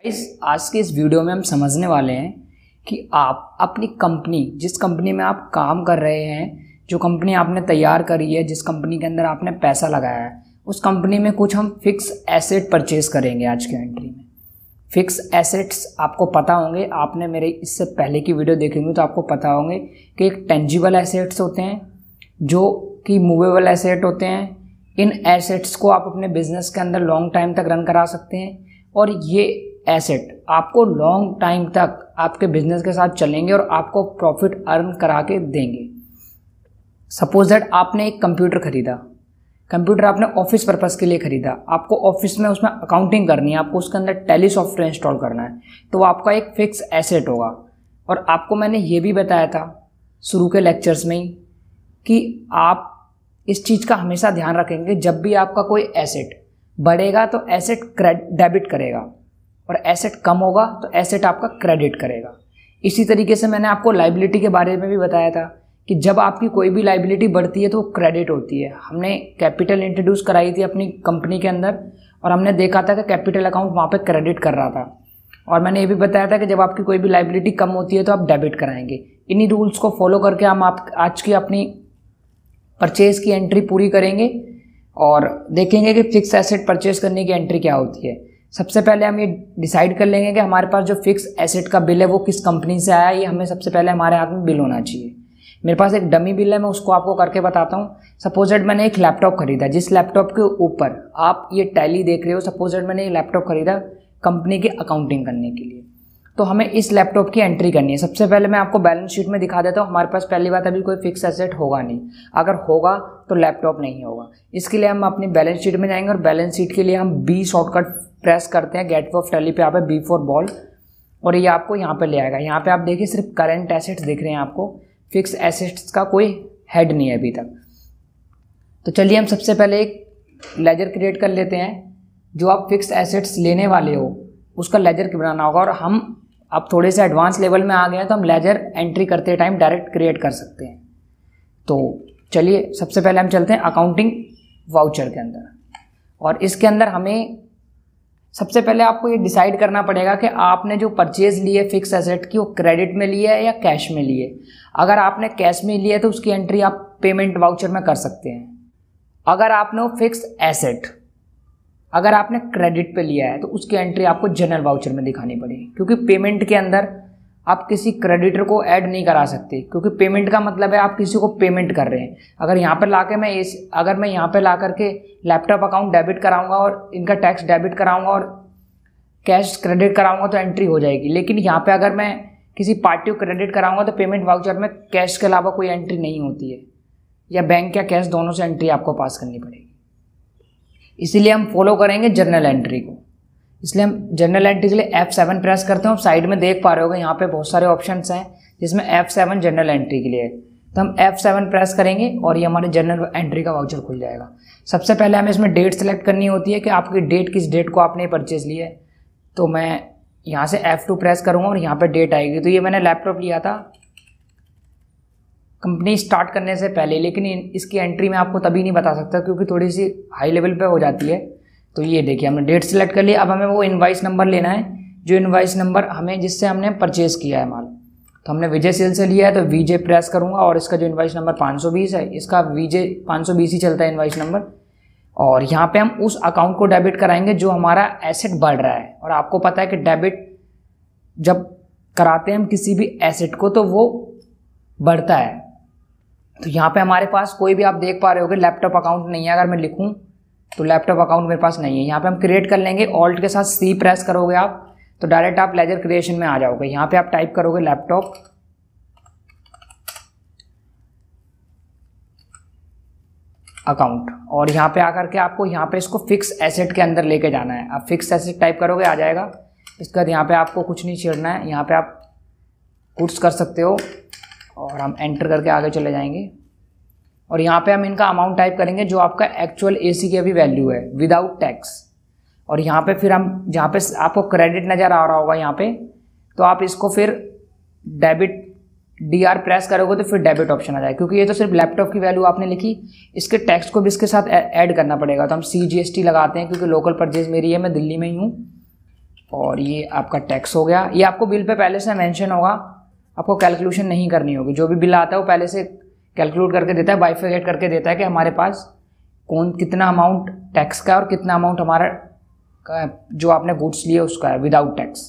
आज के इस वीडियो में हम समझने वाले हैं कि आप अपनी कंपनी, जिस कंपनी में आप काम कर रहे हैं, जो कंपनी आपने तैयार करी है, जिस कंपनी के अंदर आपने पैसा लगाया है, उस कंपनी में कुछ हम फिक्स एसेट परचेज करेंगे। आज की एंट्री में फिक्स एसेट्स आपको पता होंगे, आपने मेरे इससे पहले की वीडियो देखी होंगी तो आपको पता होंगे कि एक टेंजिबल एसेट्स होते हैं जो कि मूवेबल एसेट होते हैं। इन एसेट्स को आप अपने बिजनेस के अंदर लॉन्ग टाइम तक रन करा सकते हैं और ये एसेट आपको लॉन्ग टाइम तक आपके बिजनेस के साथ चलेंगे और आपको प्रॉफिट अर्न करा के देंगे। सपोज दैट आपने एक कंप्यूटर खरीदा, कंप्यूटर आपने ऑफिस पर्पस के लिए खरीदा, आपको ऑफिस में उसमें अकाउंटिंग करनी है, आपको उसके अंदर टैली सॉफ्टवेयर इंस्टॉल करना है, तो वो आपका एक फिक्स एसेट होगा। और आपको मैंने ये भी बताया था शुरू के लेक्चर्स में ही कि आप इस चीज़ का हमेशा ध्यान रखेंगे, जब भी आपका कोई एसेट बढ़ेगा तो एसेट डेबिट करेगा और एसेट कम होगा तो एसेट आपका क्रेडिट करेगा। इसी तरीके से मैंने आपको लायबिलिटी के बारे में भी बताया था कि जब आपकी कोई भी लायबिलिटी बढ़ती है तो क्रेडिट होती है। हमने कैपिटल इंट्रोड्यूस कराई थी अपनी कंपनी के अंदर और हमने देखा था कि कैपिटल अकाउंट वहाँ पे क्रेडिट कर रहा था। और मैंने ये भी बताया था कि जब आपकी कोई भी लायबिलिटी कम होती है तो आप डेबिट कराएंगे। इन्हीं रूल्स को फॉलो करके हम आज की अपनी परचेज की एंट्री पूरी करेंगे और देखेंगे कि फिक्स एसेट परचेज करने की एंट्री क्या होती है। सबसे पहले हम ये डिसाइड कर लेंगे कि हमारे पास जो फिक्स एसेट का बिल है वो किस कंपनी से आया है। ये हमें सबसे पहले हमारे हाथ में बिल होना चाहिए। मेरे पास एक डमी बिल है, मैं उसको आपको करके बताता हूँ। सपोज दैट मैंने एक लैपटॉप खरीदा, जिस लैपटॉप के ऊपर आप ये टैली देख रहे हो, सपोज दैट मैंने ये लैपटॉप खरीदा कंपनी की अकाउंटिंग करने के लिए, तो हमें इस लैपटॉप की एंट्री करनी है। सबसे पहले मैं आपको बैलेंस शीट में दिखा देता हूँ। हमारे पास पहली बात अभी कोई फिक्स एसेट होगा नहीं, अगर होगा तो लैपटॉप नहीं होगा। इसके लिए हम अपनी बैलेंस शीट में जाएंगे और बैलेंस शीट के लिए हम बी शॉर्टकट प्रेस करते हैं। गेट ऑफ टैली पे आप बी फॉर बॉल और ये आपको यहाँ पे ले आएगा। यहाँ पे आप देखिए सिर्फ करंट एसेट्स दिख रहे हैं आपको, फिक्स एसेट्स का कोई हेड नहीं है अभी तक। तो चलिए हम सबसे पहले एक लेजर क्रिएट कर लेते हैं। जो आप फिक्स एसेट्स लेने वाले हो उसका लेजर बनाना होगा और हम अब थोड़े से एडवांस लेवल में आ गए हैं तो हम लेजर एंट्री करते टाइम डायरेक्ट क्रिएट कर सकते हैं। तो चलिए सबसे पहले हम चलते हैं अकाउंटिंग वाउचर के अंदर और इसके अंदर हमें सबसे पहले आपको ये डिसाइड करना पड़ेगा कि आपने जो परचेज ली है फिक्स एसेट की वो क्रेडिट में ली है या कैश में ली है। अगर आपने कैश में ली है तो उसकी एंट्री आप पेमेंट वाउचर में कर सकते हैं। अगर आपने वो फिक्स एसेट अगर आपने क्रेडिट पे लिया है तो उसकी एंट्री आपको जनरल वाउचर में दिखानी पड़ेगी, क्योंकि पेमेंट के अंदर आप किसी क्रेडिटर को ऐड नहीं करा सकते, क्योंकि पेमेंट का मतलब है आप किसी को पेमेंट कर रहे हैं। अगर यहाँ पर ला के मैं यहाँ पे ला करके लैपटॉप अकाउंट डेबिट कराऊंगा और इनका टैक्स डेबिट कराऊंगा और कैश क्रेडिट कराऊंगा तो एंट्री हो जाएगी। लेकिन यहाँ पे अगर मैं किसी पार्टी को क्रेडिट कराऊंगा तो पेमेंट वाउचर में कैश के अलावा कोई एंट्री नहीं होती है, या बैंक या कैश दोनों से एंट्री आपको पास करनी पड़ेगी। इसीलिए हम फॉलो करेंगे जर्नल एंट्री को। इसलिए हम जर्नल एंट्री के लिए F7 प्रेस करते हैं। आप साइड में देख पा रहे होगे यहाँ पे बहुत सारे ऑप्शंस हैं जिसमें F7 जर्नल एंट्री के लिए है। तो हम F7 प्रेस करेंगे और ये हमारे जर्नल एंट्री का वाउचर खुल जाएगा। सबसे पहले हमें इसमें डेट सेलेक्ट करनी होती है कि आपकी डेट किस डेट को आपने परचेज लिया है। तो मैं यहाँ से F2 प्रेस करूँगा और यहाँ पर डेट आएगी। तो ये मैंने लैपटॉप लिया था कंपनी स्टार्ट करने से पहले, लेकिन इसकी एंट्री मैं आपको तभी नहीं बता सकता क्योंकि थोड़ी सी हाई लेवल पे हो जाती है। तो ये देखिए हमने डेट सेलेक्ट कर लिया। अब हमें वो इनवाइस नंबर लेना है, जो इनवाइस नंबर हमें जिससे हमने परचेज किया है माल। तो हमने विजय सेल से लिया है तो VJ प्रेस करूँगा और इसका जो इनवाइस नंबर 520 है, इसका VJ 520 ही चलता है इनवाइस नंबर। और यहाँ पर हम उस अकाउंट को डेबिट कराएंगे जो हमारा एसेट बढ़ रहा है। और आपको पता है कि डेबिट जब कराते हैं हम किसी भी एसेट को तो वो बढ़ता है। तो यहाँ पे हमारे पास कोई भी आप देख पा रहे होगे लैपटॉप अकाउंट नहीं है। अगर मैं लिखूँ तो लैपटॉप अकाउंट मेरे पास नहीं है। यहाँ पे हम क्रिएट कर लेंगे, ऑल्ट के साथ C प्रेस करोगे आप तो डायरेक्ट आप लेजर क्रिएशन में आ जाओगे। यहाँ पे आप टाइप करोगे लैपटॉप अकाउंट और यहाँ पे आकर के आपको यहाँ पे इसको फिक्स एसेट के अंदर लेके जाना है। आप फिक्स एसेट टाइप करोगे आ जाएगा। इसके बाद यहाँ पे आपको कुछ नहीं छेड़ना है, यहाँ पे आप पुट्स कर सकते हो और हम एंटर करके आगे चले जाएंगे। और यहाँ पे हम इनका अमाउंट टाइप करेंगे जो आपका एक्चुअल AC की अभी वैल्यू है विदाउट टैक्स। और यहाँ पे फिर हम जहाँ पे आपको क्रेडिट नज़र आ रहा होगा यहाँ पे, तो आप इसको फिर डेबिट DR प्रेस करोगे तो फिर डेबिट ऑप्शन आ जाए, क्योंकि ये तो सिर्फ लैपटॉप की वैल्यू आपने लिखी, इसके टैक्स को भी इसके साथ ऐड करना पड़ेगा। तो हम CGST लगाते हैं क्योंकि लोकल परचेज मेरी है, मैं दिल्ली में ही हूँ। और ये आपका टैक्स हो गया। ये आपको बिल पे पहले से मेंशन होगा, आपको कैलकुलेशन नहीं करनी होगी। जो भी बिल आता है वो पहले से कैलकुलेट करके देता है, बाइफिकेट करके देता है कि हमारे पास कितना अमाउंट टैक्स का और कितना अमाउंट हमारा जो आपने गुड्स लिए उसका है विदाउट टैक्स।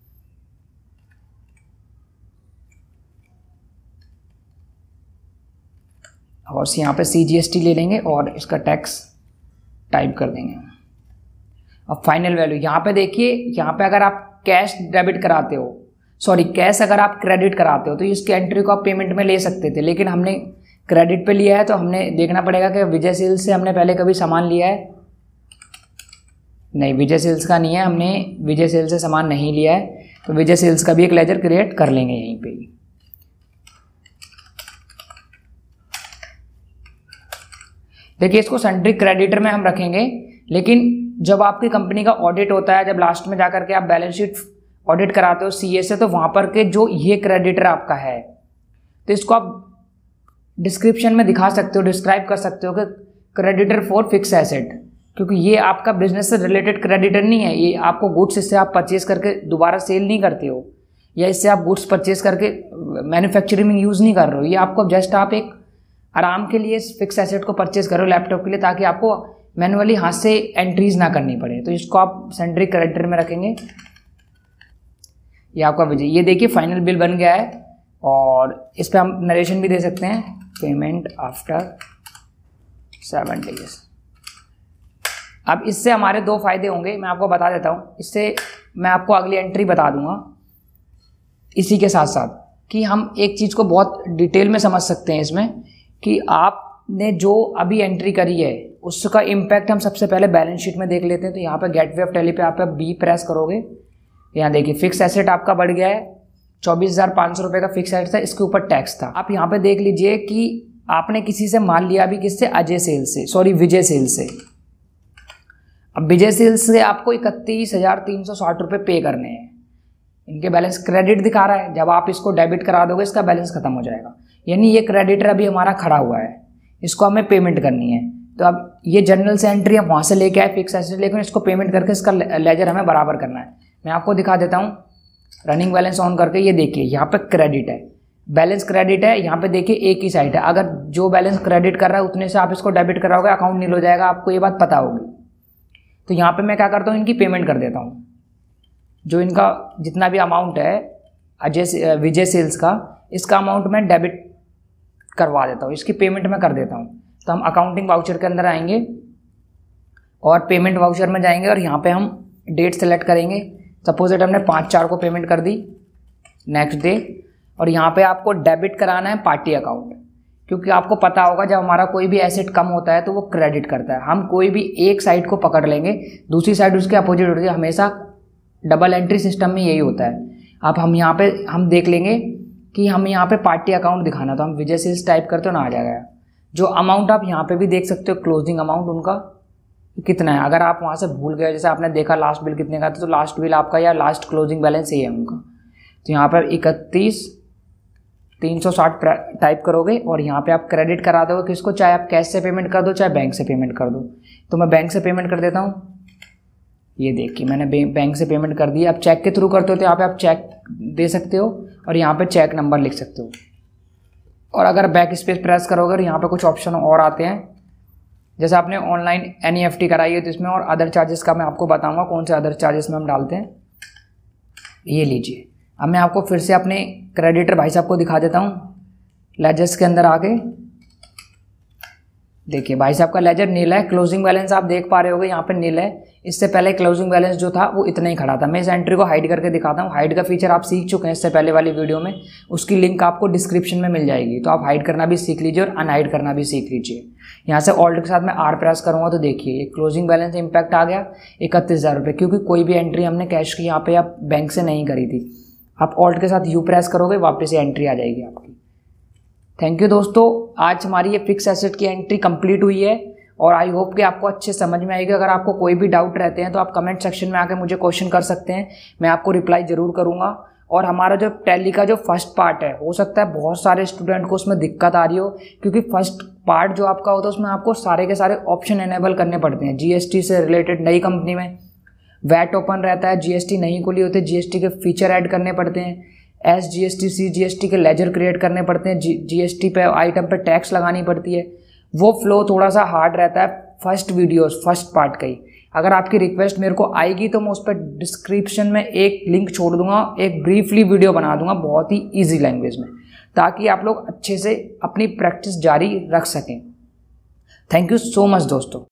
और यहाँ पे CGST ले लेंगे और इसका टैक्स टाइप कर देंगे। अब फाइनल वैल्यू यहाँ पे देखिए, यहाँ पे अगर आप कैश डेबिट कराते हो, सॉरी कैश अगर आप क्रेडिट कराते हो तो इसकी एंट्री को आप पेमेंट में ले सकते थे, लेकिन हमने क्रेडिट पे लिया है तो हमने देखना पड़ेगा कि विजय सेल्स से हमने पहले कभी सामान लिया है। नहीं, विजय सेल्स का नहीं है, हमने विजय सेल्स से सामान नहीं लिया है, तो विजय सेल्स का भी एक लेजर क्रिएट कर लेंगे यहीं पे ही। देखिए इसको सन्ड्री क्रेडिटर में हम रखेंगे, लेकिन जब आपकी कंपनी का ऑडिट होता है, जब लास्ट में जाकर के आप बैलेंस शीट ऑडिट कराते हो CA से, तो वहाँ पर के जो ये क्रेडिटर आपका है तो इसको आप डिस्क्रिप्शन में दिखा सकते हो, डिस्क्राइब कर सकते हो कि क्रेडिटर फॉर फिक्स एसेट, क्योंकि ये आपका बिजनेस से रिलेटेड क्रेडिटर नहीं है। ये आपको गुड्स इससे आप परचेज करके दोबारा सेल नहीं करते हो, या इससे आप गुड्स परचेज करके मैन्युफैक्चरिंग में यूज़ नहीं कर रहे हो। ये आपको जस्ट आप एक आराम के लिए फिक्स एसेट को परचेज करो लैपटॉप के लिए, ताकि आपको मैनुअली हाथ से एंट्रीज ना करनी पड़े। तो इसको आप सन्ड्री क्रेडिटर में रखेंगे। ये आपका विजय, ये देखिए फाइनल बिल बन गया है, और इस पर हम नरेशन भी दे सकते हैं, पेमेंट आफ्टर 7 डेज। अब इससे हमारे 2 फायदे होंगे, मैं आपको बता देता हूँ। इससे मैं आपको अगली एंट्री बता दूंगा इसी के साथ साथ, कि हम एक चीज़ को बहुत डिटेल में समझ सकते हैं इसमें, कि आपने जो अभी एंट्री करी है उसका इम्पैक्ट हम सबसे पहले बैलेंस शीट में देख लेते हैं। तो यहाँ पे गेटवे ऑफ टैली पे आप B प्रेस करोगे, यहाँ देखिए फिक्स एसेट आपका बढ़ गया है, 24,500 रुपये का फिक्स एसेट था, इसके ऊपर टैक्स था। आप यहाँ पे देख लीजिए कि आपने किसी से माल लिया अभी, किससे, अजय सेल से, सॉरी विजय सेल से। अब विजय सेल से आपको 31,360 रुपये पे करने हैं। इनके बैलेंस क्रेडिट दिखा रहा है, जब आप इसको डेबिट करा दोगे इसका बैलेंस खत्म हो जाएगा। यानी ये क्रेडिटर अभी हमारा खड़ा हुआ है, इसको हमें पेमेंट करनी है। तो अब ये जनरल से एंट्री हम वहाँ से लेके आए फिक्स एसेट, लेकिन इसको पेमेंट करके इसका लेजर हमें बराबर करना है। मैं आपको दिखा देता हूँ रनिंग बैलेंस ऑन करके। ये देखिए यहाँ पे क्रेडिट है, बैलेंस क्रेडिट है, यहाँ पे देखिए एक ही साइड है। अगर जो बैलेंस क्रेडिट कर रहा है उतने से आप इसको डेबिट कराओगे, अकाउंट नील हो जाएगा, आपको ये बात पता होगी। तो यहाँ पे मैं क्या करता हूँ, इनकी पेमेंट कर देता हूँ। जो इनका जितना भी अमाउंट है विजय सेल्स का, इसका अमाउंट मैं डेबिट करवा देता हूँ, इसकी पेमेंट मैं कर देता हूँ। तो हम अकाउंटिंग वाउचर के अंदर आएंगे और पेमेंट वाउचर में जाएंगे, और यहाँ पे हम डेट सेलेक्ट करेंगे। सपोज दैट हमने 5/4 को पेमेंट कर दी, नेक्स्ट डे। और यहाँ पे आपको डेबिट कराना है पार्टी अकाउंट, क्योंकि आपको पता होगा जब हमारा कोई भी एसेट कम होता है तो वो क्रेडिट करता है। हम कोई भी एक साइड को पकड़ लेंगे, दूसरी साइड उसके अपोजिट होती है। हमेशा डबल एंट्री सिस्टम में यही होता है। अब हम यहाँ पे हम देख लेंगे कि हम यहाँ पे पार्टी अकाउंट दिखाना, तो हम विजय सेल्स टाइप करते हो ना, आ जाएगा। जो अमाउंट आप यहाँ पे भी देख सकते हो, क्लोजिंग अमाउंट उनका कितना है। अगर आप वहाँ से भूल गए, जैसे आपने देखा लास्ट बिल कितने का था, तो लास्ट बिल आपका या लास्ट क्लोजिंग बैलेंस ही है उनका। तो यहाँ पर 31,360 टाइप करोगे, और यहाँ पे आप क्रेडिट करा दोगे किसको, चाहे आप कैश से पेमेंट कर दो चाहे बैंक से पेमेंट कर दो। तो मैं बैंक से पेमेंट कर देता हूँ। ये देखिए मैंने बैंक से पेमेंट कर दी। आप चेक के थ्रू करते हो तो यहाँ पे आप चेक दे सकते हो, और यहाँ पे चेक नंबर लिख सकते हो। और अगर बैक स्पेस प्रेस करोगे और यहाँ पे कुछ ऑप्शन और आते हैं, जैसे आपने ऑनलाइन NEFT कराई है तो इसमें और अदर चार्जेस का मैं आपको बताऊंगा कौन से अदर चार्जेस में हम डालते हैं। ये लीजिए, अब मैं आपको फिर से अपने क्रेडिटर भाई साहब को दिखा देता हूँ। लेजर्स के अंदर आके देखिए भाई साहब का लेजर नीला है, क्लोजिंग बैलेंस आप देख पा रहे होगे यहाँ पे नीला है। इससे पहले क्लोजिंग बैलेंस जो था वो इतना ही खड़ा था। मैं इस एंट्री को हाइड करके दिखाता हूँ। हाइड का फीचर आप सीख चुके हैं इससे पहले वाली वीडियो में, उसकी लिंक आपको डिस्क्रिप्शन में मिल जाएगी। तो आप हाइड करना भी सीख लीजिए और अनहाइड करना भी सीख लीजिए। यहाँ से ऑल्ट के साथ मैं R प्रेस करूँगा तो देखिए ये क्लोजिंग बैलेंस इम्पैक्ट आ गया 31,000 रुपये, क्योंकि कोई भी एंट्री हमने कैश की यहाँ पे या बैंक से नहीं करी थी। आप ऑल्ट के साथ U प्रेस करोगे, वापस ये एंट्री आ जाएगी आपकी। थैंक यू दोस्तों, आज हमारी ये फिक्स एसेट की एंट्री कंप्लीट हुई है, और आई होप कि आपको अच्छे समझ में आएगी। अगर आपको कोई भी डाउट रहते हैं तो आप कमेंट सेक्शन में आकर मुझे क्वेश्चन कर सकते हैं, मैं आपको रिप्लाई ज़रूर करूंगा। और हमारा जो टैली का जो फर्स्ट पार्ट है, हो सकता है बहुत सारे स्टूडेंट को उसमें दिक्कत आ रही हो, क्योंकि फर्स्ट पार्ट जो आपका होता है उसमें आपको सारे के सारे ऑप्शन एनेबल करने पड़ते हैं। GST से रिलेटेड नई कंपनी में वैट ओपन रहता है, जीएसटी नहीं खुली होती, जीएसटी के फीचर ऐड करने पड़ते हैं, एसजीएसटी सीजीएसटी के लेजर क्रिएट करने पड़ते हैं, जीएसटी पे आइटम पे टैक्स लगानी पड़ती है। वो फ्लो थोड़ा सा हार्ड रहता है फर्स्ट पार्ट का ही। अगर आपकी रिक्वेस्ट मेरे को आएगी तो मैं उस पर डिस्क्रिप्शन में एक लिंक छोड़ दूंगा, एक ब्रीफली वीडियो बना दूंगा बहुत ही ईजी लैंग्वेज में, ताकि आप लोग अच्छे से अपनी प्रैक्टिस जारी रख सकें। थैंक यू सो मच दोस्तों।